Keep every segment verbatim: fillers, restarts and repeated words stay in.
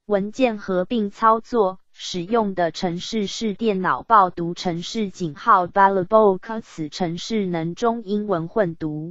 文件合并操作，使用的程式是电脑报读程式井号 Bellbook， 此程式能中英文混读。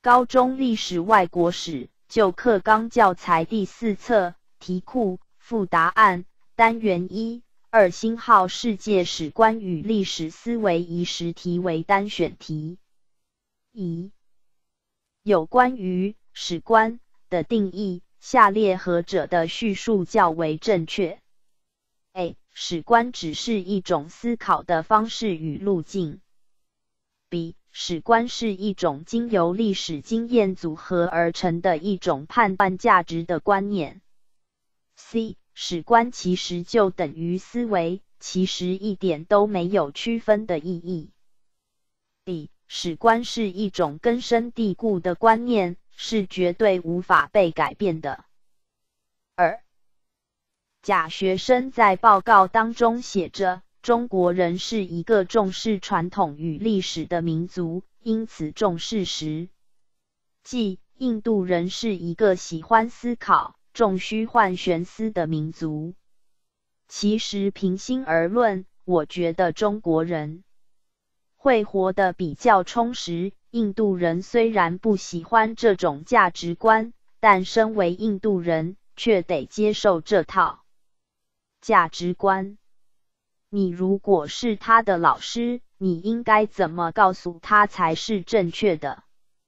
高中历史外国史旧课纲教材第四册题库附答案单元一二星号世界史观与历史思维宜实题为单选题。一、有关于史观的定义，下列何者的叙述较为正确 ？A. 史观只是一种思考的方式与路径。B. 史观是一种经由历史经验组合而成的一种判断价值的观念。C. 史观其实就等于思维，其实一点都没有区分的意义。D. 史观是一种根深蒂固的观念，是绝对无法被改变的。二、甲学生在报告当中写着，中国人是一个重视传统与历史的民族，因此重视史。即印度人是一个喜欢思考、重虚幻玄思的民族。其实平心而论，我觉得中国人会活得比较充实。印度人虽然不喜欢这种价值观，但身为印度人，却得接受这套价值观。你如果是他的老师，你应该怎么告诉他才是正确的？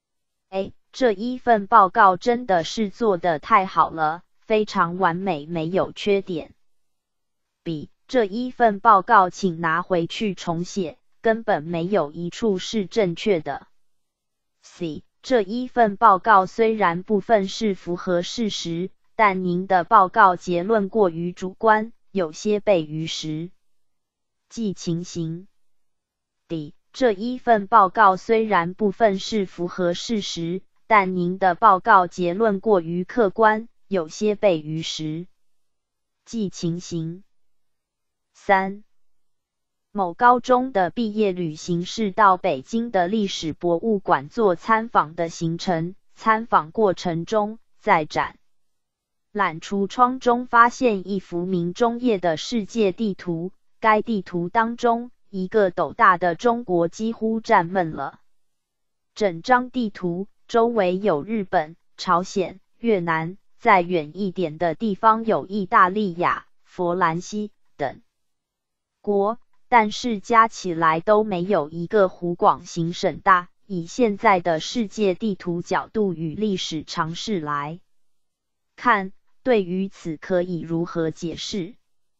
A. 这一份报告真的是做得太好了，非常完美，没有缺点。B. 这一份报告请拿回去重写，根本没有一处是正确的。C. 这一份报告虽然部分是符合事实，但您的报告结论过于主观，有些悖于实际情形。D. 这一份报告虽然部分是符合事实，但您的报告结论过于客观，有些悖于实际情形。三、某高中的毕业旅行是到北京的历史博物馆做参访的行程，参访过程中，在展览橱窗中发现一幅明中叶的世界地图，该地图当中，一个斗大的中国几乎占满了整张地图，周围有日本、朝鲜、越南，再远一点的地方有意大利亚、佛兰西等国，但是加起来都没有一个湖广行省大。以现在的世界地图角度与历史常识来看，对于此可以如何解释？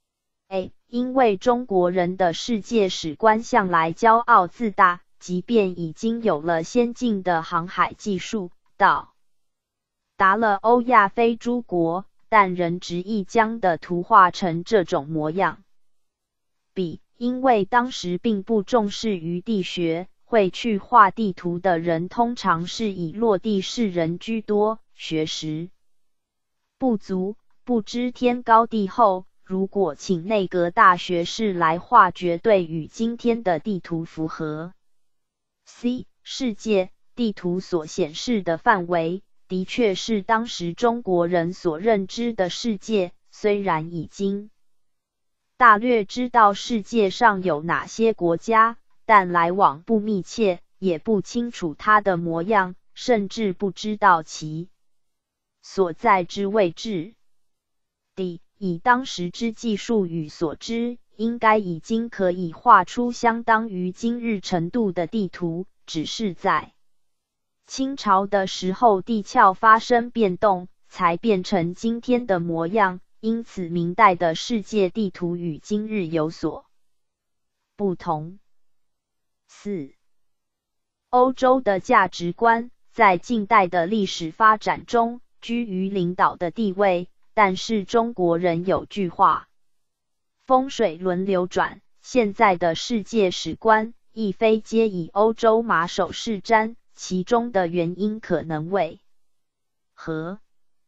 A. 因为中国人的世界史观向来骄傲自大，即便已经有了先进的航海技术，到达了欧亚非诸国，但仍执意将的图画成这种模样。B. 因为当时并不重视于地学，会去画地图的人通常是以落地士人居多，学识不足，不知天高地厚，如果请内阁大学士来画，绝对与今天的地图符合。C. 世界地图所显示的范围，的确是当时中国人所认知的世界，虽然已经大略知道世界上有哪些国家，但来往不密切，也不清楚它的模样，甚至不知道其所在之位置。D. 以当时之技术与所知，应该已经可以画出相当于今日程度的地图，只是在清朝的时候地壳发生变动，才变成今天的模样，因此明代的世界地图与今日有所不同。四、欧洲的价值观在近代的历史发展中居于领导的地位，但是中国人有句话，风水轮流转，现在的世界史观亦非皆以欧洲马首是瞻，其中的原因可能为何？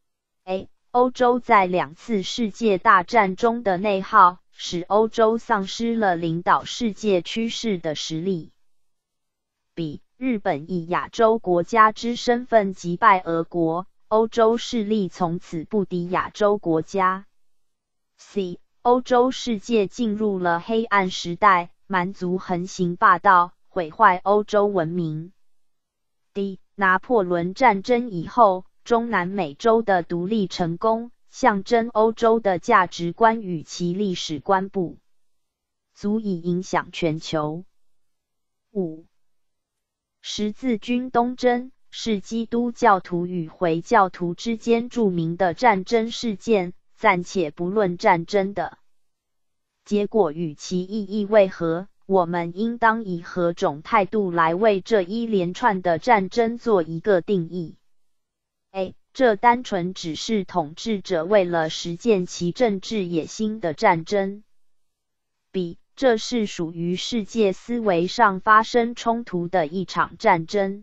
A. 欧洲在两次世界大战中的内耗，使欧洲丧失了领导世界趋势的实力。B. 日本以亚洲国家之身份击败俄国，欧洲势力从此不敌亚洲国家。C. 欧洲世界进入了黑暗时代，蛮族横行霸道，毁坏欧洲文明。 D. 拿破仑战争以后，中南美洲的独立成功，象征欧洲的价值观与其历史观不足以影响全球。五、十字军东征是基督教徒与回教徒之间著名的战争事件，暂且不论战争的结果与其意义为何，我们应当以何种态度来为这一连串的战争做一个定义。 A. 这单纯只是统治者为了实践其政治野心的战争。 B. 这是属于世界思维上发生冲突的一场战争。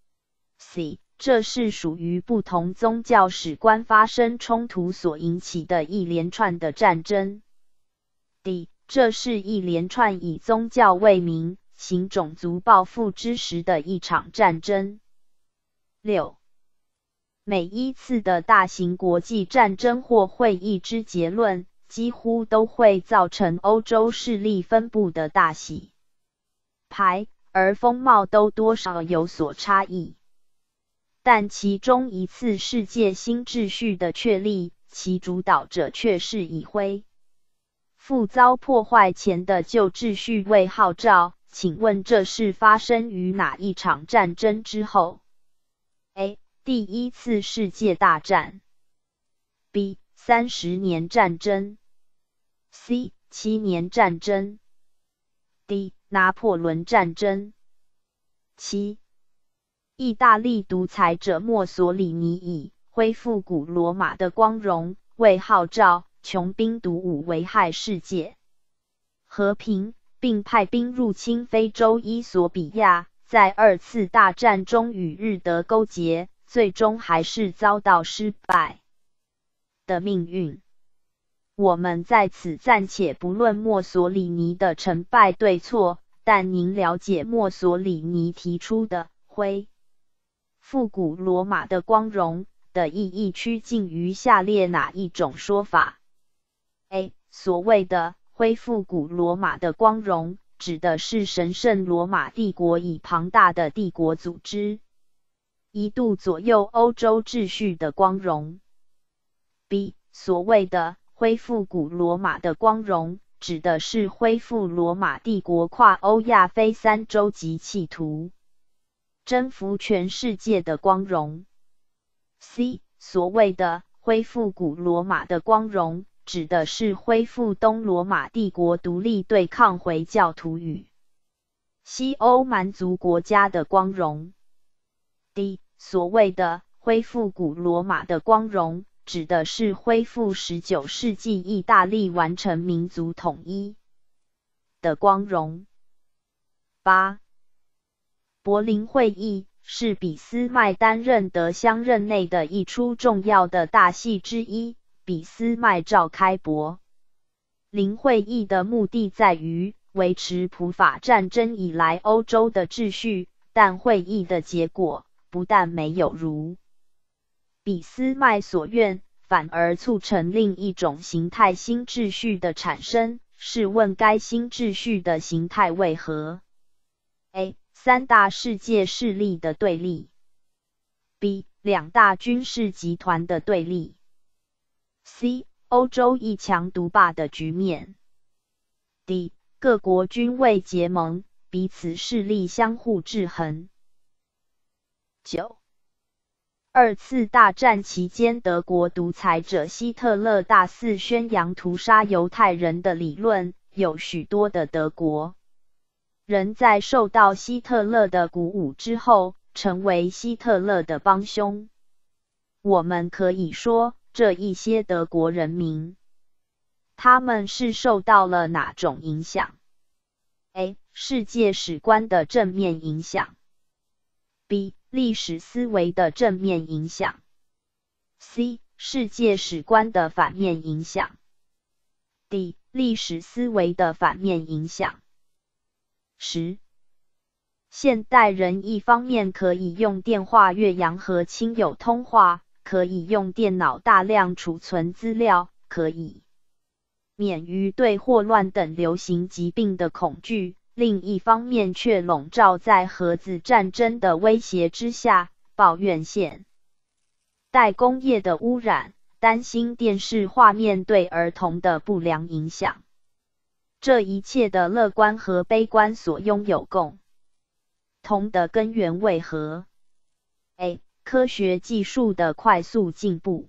C. 这是属于不同宗教史观发生冲突所引起的一连串的战争。 D. 这是一连串以宗教为名，行种族报复之实的一场战争。六、每一次的大型国际战争或会议之结论，几乎都会造成欧洲势力分布的大洗牌，而风貌都多少有所差异。但其中一次世界新秩序的确立，其主导者却是以恢复遭破坏前的旧秩序为号召。请问这是发生于哪一场战争之后？ A. 第一次世界大战。 B. 三十年战争。 C. 七年战争。 D. 拿破仑战争。七、意大利独裁者墨索里尼以恢复古罗马的光荣为号召，穷兵黩武，危害世界和平，并派兵入侵非洲伊索比亚，在二次大战中与日德勾结，最终还是遭到失败的命运。我们在此暂且不论墨索里尼的成败对错，但您了解墨索里尼提出的恢复古罗马的光荣的意义趋近于下列哪一种说法？ A. 所谓的恢复古罗马的光荣，指的是神圣罗马帝国以庞大的帝国组织一度左右欧洲秩序的光荣。 B. 所谓的恢复古罗马的光荣，指的是恢复罗马帝国跨欧亚非三洲及企图征服全世界的光荣。 C. 所谓的恢复古罗马的光荣，指的是恢复东罗马帝国独立对抗回教徒与西欧蛮族国家的光荣。 D. 所谓的恢复古罗马的光荣，指的是恢复十九世纪意大利完成民族统一的光荣。八、柏林会议是俾斯麦担任德乡任内的一出重要的大戏之一。俾斯麦召开柏林会议的目的在于维持普法战争以来欧洲的秩序，但会议的结果不但没有如俾斯麦所愿，反而促成另一种形态新秩序的产生。试问该新秩序的形态为何？ A. 三大世界势力的对立。 B. 两大军事集团的对立。 C. 欧洲一强独霸的局面。 D. 各国军为结盟，彼此势力相互制衡。九、二次大战期间，德国独裁者希特勒大肆宣扬屠杀犹太人的理论，有许多的德国人在受到希特勒的鼓舞之后，成为希特勒的帮凶。我们可以说，这一些德国人民，他们是受到了哪种影响？ A. 世界史观的正面影响。 B. 历史思维的正面影响。 C. 世界史观的反面影响。 D. 历史思维的反面影响。十、现代人一方面可以用电话越洋和亲友通话，可以用电脑大量储存资料，可以免于对霍乱等流行疾病的恐惧， 另一方面却笼罩在核子战争的威胁之下，抱怨现代工业的污染，担心电视画面对儿童的不良影响。这一切的乐观和悲观所拥有共同的根源为何？ A. 科学技术的快速进步。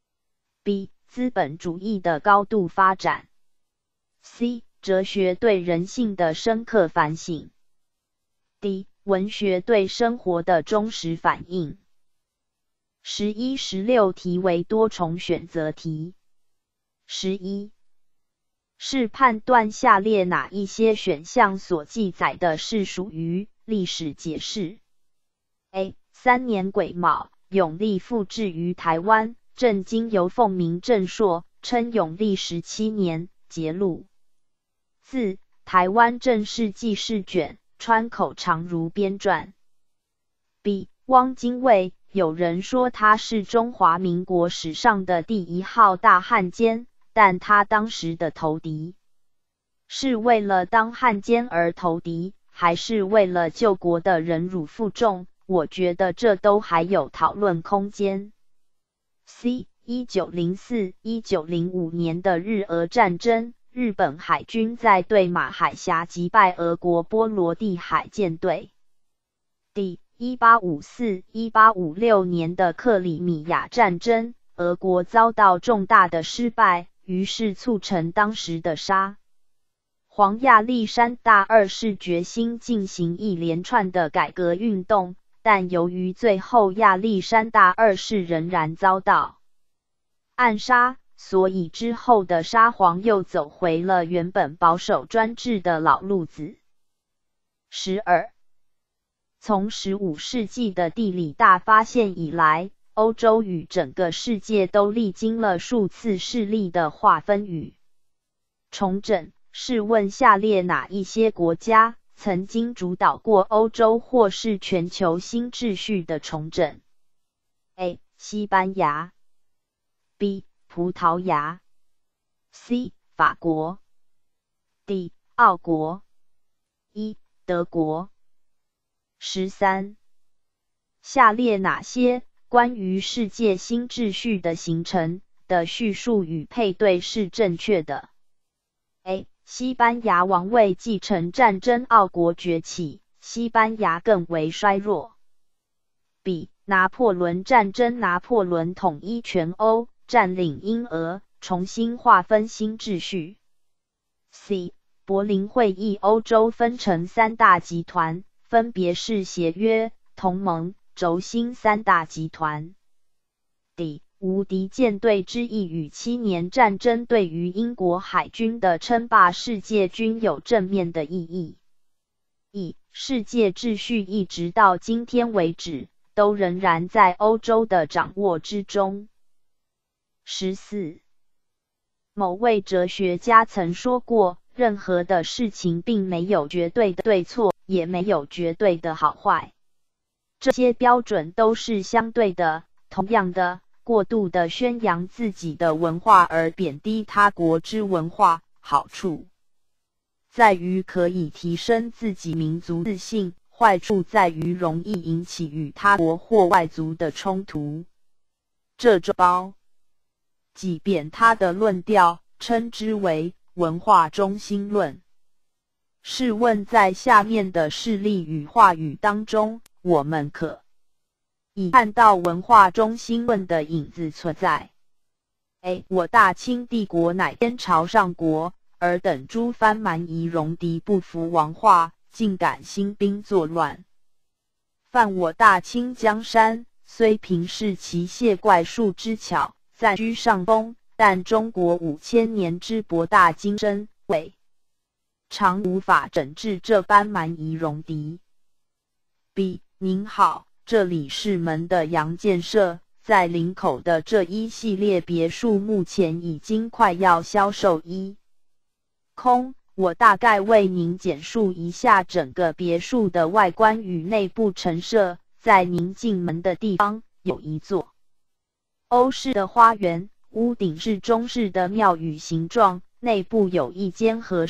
B. 资本主义的高度发展。 C. 哲学对人性的深刻反省。 D. 文学对生活的忠实反映。十一、十六题为多重选择题。十一是判断下列哪一些选项所记载的是属于历史解释。 A. 三年癸卯，永历复置于台湾，正经由凤鸣正朔，称永历十七年，节录自台湾正式记事卷，川口长如编撰。 B. 汪精卫，有人说他是中华民国史上的第一号大汉奸，但他当时的投敌是为了当汉奸而投敌，还是为了救国的忍辱负重？我觉得这都还有讨论空间。 C. 一九零四至一九零五年的日俄战争，日本海军在对马海峡击败俄国波罗的海舰队。 D. 一八五四至一八五六年的克里米亚战争，俄国遭到重大的失败，于是促成当时的沙皇亚历山大二世决心进行一连串的改革运动，但由于最后亚历山大二世仍然遭到暗杀，所以之后的沙皇又走回了原本保守专制的老路子。十二从十五世纪的地理大发现以来，欧洲与整个世界都历经了数次势力的划分与重整。试问下列哪一些国家曾经主导过欧洲或是全球新秩序的重整？ A. 西班牙。 B. 葡萄牙。 C. 法国。 D. 奥国。 E. 德国。十三下列哪些关于世界新秩序的形成的叙述与配对是正确的？ A. 西班牙王位继承战争，奥国崛起，西班牙更为衰弱。 B. 拿破仑战争，拿破仑统一全欧，占领英俄，重新划分新秩序。 C. 柏林会议，欧洲分成三大集团，分别是协约、同盟、轴心三大集团。 D. 无敌舰队之役与七年战争对于英国海军的称霸世界均有正面的意义。 E. 世界秩序一直到今天为止，都仍然在欧洲的掌握之中。十四某位哲学家曾说过，任何的事情并没有绝对的对错，也没有绝对的好坏，这些标准都是相对的。同样的，过度的宣扬自己的文化而贬低他国之文化，好处在于可以提升自己民族自信，坏处在于容易引起与他国或外族的冲突。这就包即便他的论调称之为文化中心论。试问在下面的事例与话语当中，我们可以看到文化中心论的影子存在。 A. 我大清帝国乃天朝上国，尔等诸藩蛮夷戎狄不服王化，竟敢兴兵作乱，犯我大清江山，虽凭是其械怪术之巧，暂居上风，但中国五千年之博大精深，未常无法整治这般蛮夷戎狄。 B. 您好，这里是门的洋建设，在林口的这一系列别墅目前已经快要销售一空，我大概为您简述一下整个别墅的外观与内部陈设。在您进门的地方有一座欧式的花园，屋顶是中式的庙宇形状，内部有一间和室，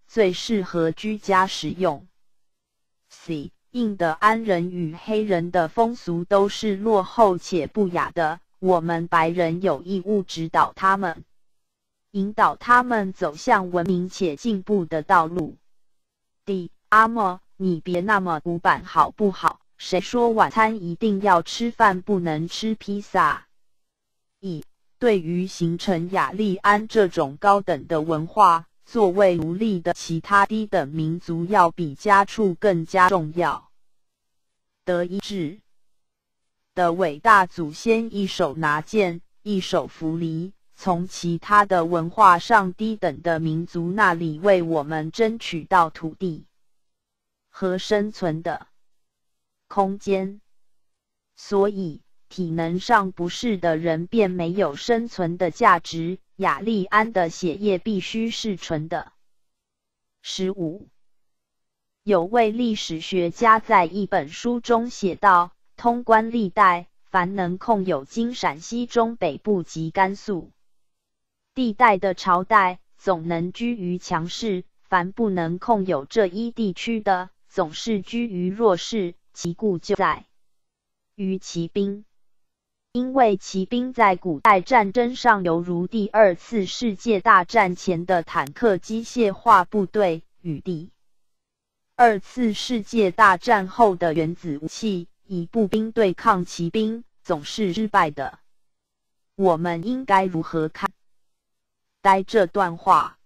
最适合居家使用。C. 印第安人与黑人的风俗都是落后且不雅的，我们白人有义务指导他们，引导他们走向文明且进步的道路。D. 阿嬷，你别那么古板好不好？谁说晚餐一定要吃饭，不能吃披萨？E. 对于形成雅利安这种高等的文化，作为奴隶的其他低等民族要比家畜更加重要。德意志的伟大祖先一手拿剑，一手扶犁，从其他的文化上低等的民族那里为我们争取到土地和生存的空间，所以体能上不适的人便没有生存的价值。雅利安的血液必须是纯的。十五，有位历史学家在一本书中写道：通观历代，凡能控有今陕西中北部及甘肃地带的朝代，总能居于强势；凡不能控有这一地区的，总是居于弱势。其故就在于骑兵。因为骑兵在古代战争上犹如第二次世界大战前的坦克机械化部队，与第二次世界大战后的原子武器以步兵对抗骑兵，总是失败的。我们应该如何看待这段话？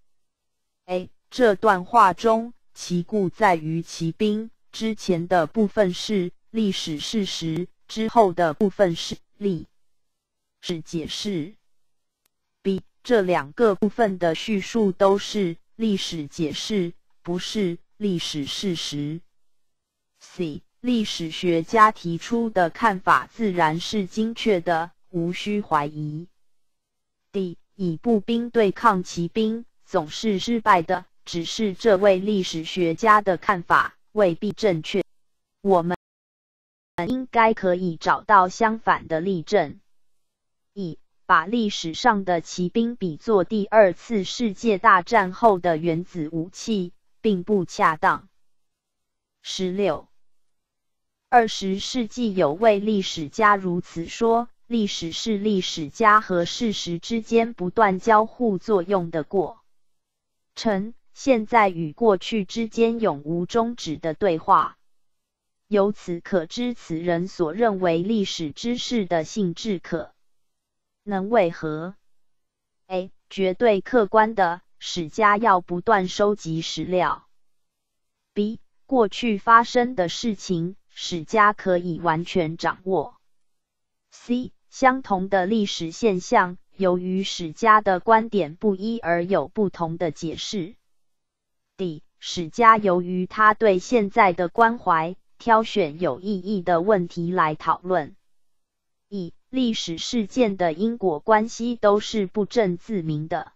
A. 这段话中，其故在于骑兵，之前的部分是历史事实，之后的部分是历史解释。 B. 这两个部分的叙述都是历史解释，不是历史事实。 C. 历史学家提出的看法自然是精确的，无需怀疑。 D. 以步兵对抗骑兵总是失败的，只是这位历史学家的看法未必正确。我们应该可以找到相反的例证。E. 把历史上的骑兵比作第二次世界大战后的原子武器，并不恰当。十六，二十世纪有位历史家如此说：历史是历史家和事实之间不断交互作用的过程，现在与过去之间永无终止的对话。由此可知，此人所认为历史知识的性质可能为何？ A. 绝对客观的，史家要不断收集史料。 B. 过去发生的事情，史家可以完全掌握。 C. 相同的历史现象，由于史家的观点不一而有不同的解释。 D. 史家由于他对现在的关怀，挑选有意义的问题来讨论。 E. 历史事件的因果关系都是不证自明的。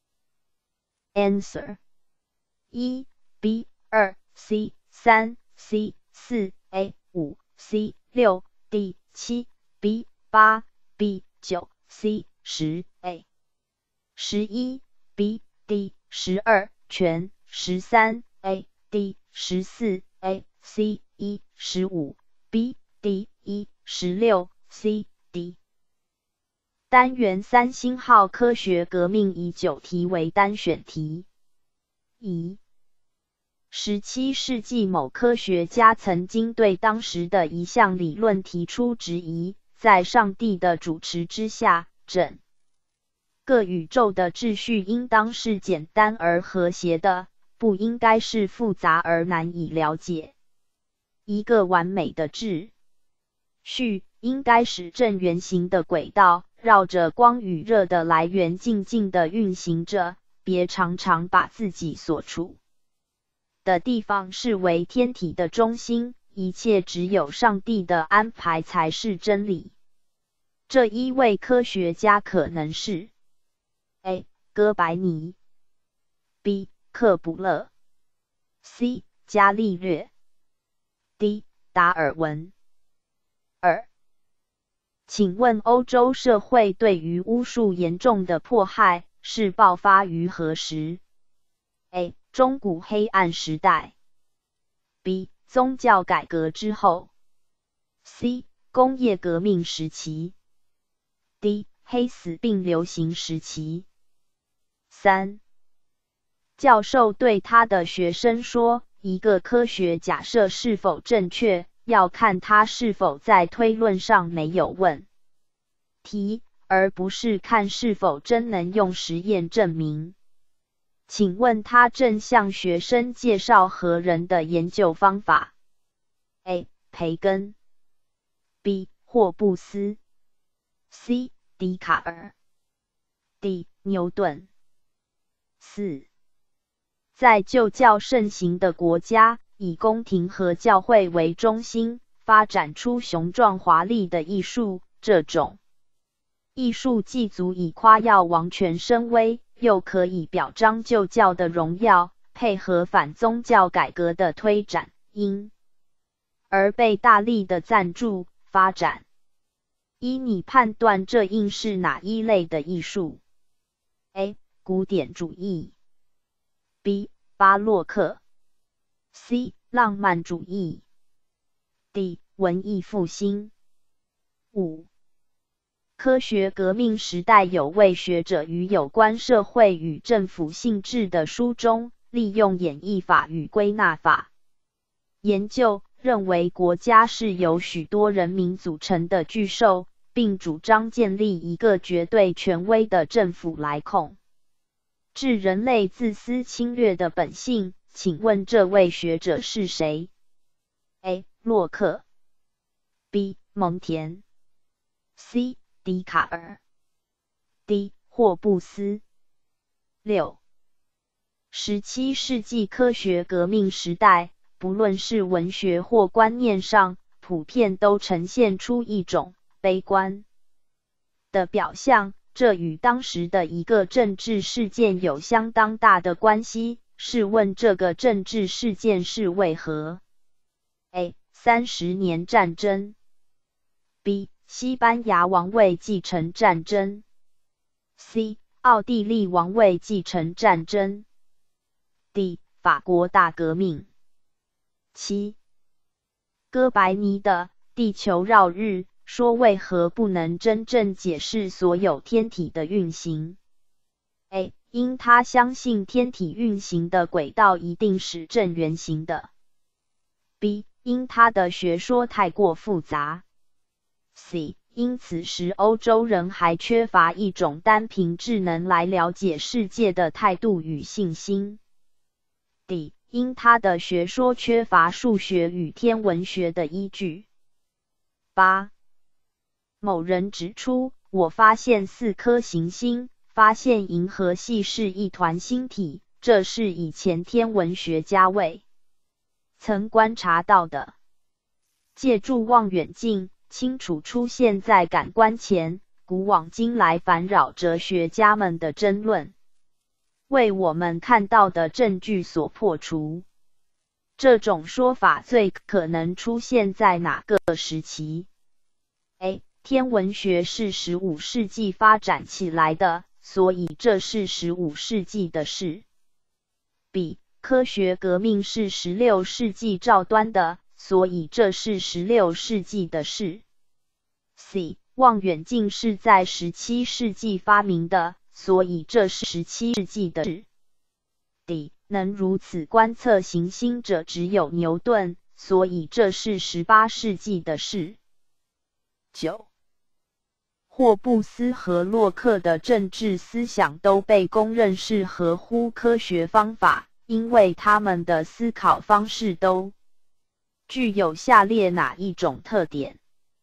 Answer 一 B 二 C 三 C 四 A 五 C 六 D 七 B 八 B 九 C 十 A 十一 B D 十二全十三 A D 十四 A C 一 十五 B D 一 十六 C D。 单元三星号科学革命以九题为单选题。一、十七世纪某科学家曾经对当时的一项理论提出质疑，在上帝的主持之下，整个宇宙的秩序应当是简单而和谐的，不应该是复杂而难以了解。一个完美的秩序应该使正圆形的轨道绕着光与热的来源静静地运行着，别常常把自己所处的地方视为天体的中心，一切只有上帝的安排才是真理。这一位科学家可能是 A. 哥白尼 B. 克卜勒 C. 伽利略 D. 达尔文。二、请问欧洲社会对于巫术严重的迫害是爆发于何时？ A. 中古黑暗时代 B. 宗教改革之后 C. 工业革命时期 D. 黑死病流行时期。三、教授对他的学生说，一个科学假设是否正确，要看它是否在推论上没有问题，而不是看是否真能用实验证明。请问他正向学生介绍何人的研究方法 ？A. 培根 B. 霍布斯 C. 笛卡尔 D. 牛顿。四、在旧教盛行的国家，以宫廷和教会为中心，发展出雄壮华丽的艺术。这种艺术既足以夸耀王权声威，又可以表彰旧教的荣耀，配合反宗教改革的推展，因而被大力的赞助发展。依你判断这应是哪一类的艺术 ？A. 古典主义 B. 巴洛克 C. 浪漫主义 D. 文艺复兴。五、科学革命时代有位学者于有关社会与政府性质的书中，利用演绎法与归纳法研究，认为国家是由许多人民组成的巨兽，并主张建立一个绝对权威的政府来控制人类自私侵略的本性。请问这位学者是谁 ？A. 洛克 B. 蒙田 C. 笛卡尔 D. 霍布斯。六、十七世纪科学革命时代，不论是文学或观念上，普遍都呈现出一种悲观的表象，这与当时的一个政治事件有相当大的关系。试问这个政治事件是为何 ？A. 三十年战争 B. 西班牙王位继承战争 C. 奥地利王位继承战争 D. 法国大革命。七、哥白尼的地球绕日说为何不能真正解释所有天体的运行 ？A. 因他相信天体运行的轨道一定是正圆形的。B. 因他的学说太过复杂。C. 因此时欧洲人还缺乏一种单凭智能来了解世界的态度与信心。D. 因他的学说缺乏数学与天文学的依据。八、某人指出，我发现四颗行星，发现银河系是一团星体，这是以前天文学家未曾观察到的。借助望远镜，清楚出现在感官前，古往今来烦扰哲学家们的争论，为我们看到的证据所破除。这种说法最可能出现在哪个时期 ？A. 天文学是十五世纪发展起来的，所以这是十五世纪的事。B. 科学革命是十六世纪照端的，所以这是十六世纪的事。C. 望远镜是在十七世纪发明的，所以这是十七世纪的事。D. 能如此观测行星者只有牛顿，所以这是十八世纪的事。九、霍布斯和洛克的政治思想都被公认是合乎科学方法，因为他们的思考方式都具有下列哪一种特点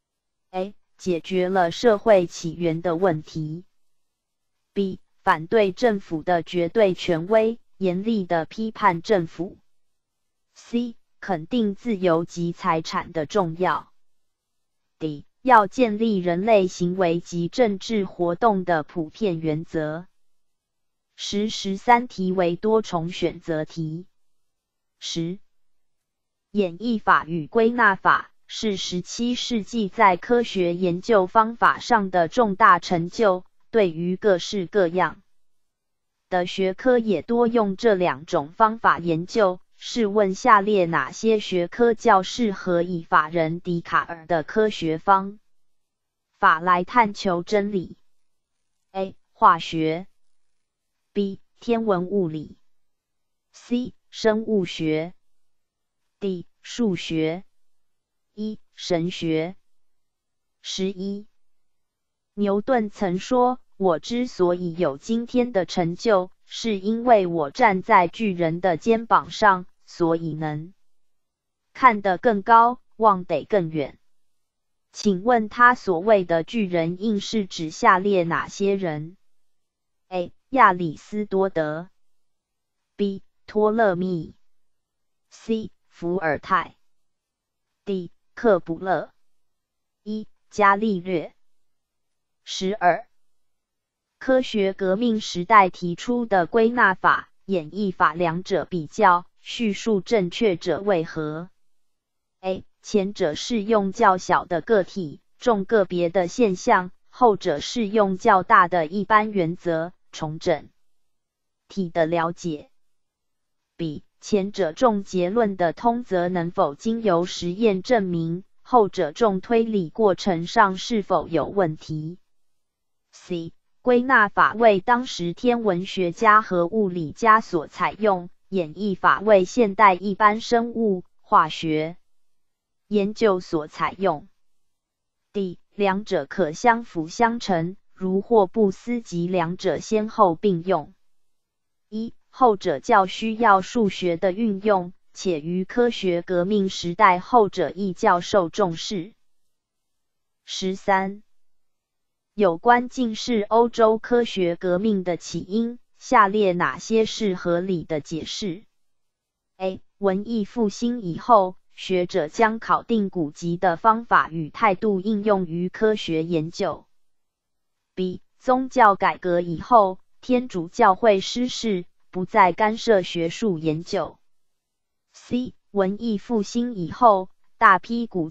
？A. 解决了社会起源的问题。B. 反对政府的绝对权威，严厉地批判政府。C. 肯定自由及财产的重要。D. 要建立人类行为及政治活动的普遍原则。十、十三题为多重选择题。十、演绎法与归纳法是十七世纪在科学研究方法上的重大成就，对于各式各样的学科也多用这两种方法研究。试问下列哪些学科较适合以法人笛卡尔的科学方法来探求真理 ？A. 化学 B. 天文物理 C. 生物学 D. 数学 E. 神学。十一，牛顿曾说，我之所以有今天的成就，是因为我站在巨人的肩膀上，所以能看得更高，望得更远。请问他所谓的巨人应是指下列哪些人 ？A. 亚里斯多德 B. 托勒密 C. 伏尔泰 D. 克卜勒 E. 伽利略。十二，科学革命时代提出的归纳法、演绎法两者比较，叙述正确者为何 ？A. 前者是用较小的个体，重个别的现象；后者是用较大的一般原则，重整体的了解。B. 前者重结论的通则能否经由实验证明？后者重推理过程上是否有问题 ？C. 归纳法为当时天文学家和物理家所采用，演绎法为现代一般生物、化学研究所采用。D. 两者可相辅相成，如霍布斯及两者先后并用。一、后者较需要数学的运用，且于科学革命时代后者亦较受重视。十三、有关近世欧洲科学革命的起因，下列哪些是合理的解释 ？A. 文艺复兴以后，学者将考定古籍的方法与态度应用于科学研究。B. 宗教改革以后，天主教会失势，不再干涉学术研究。C. 文艺复兴以后，大批古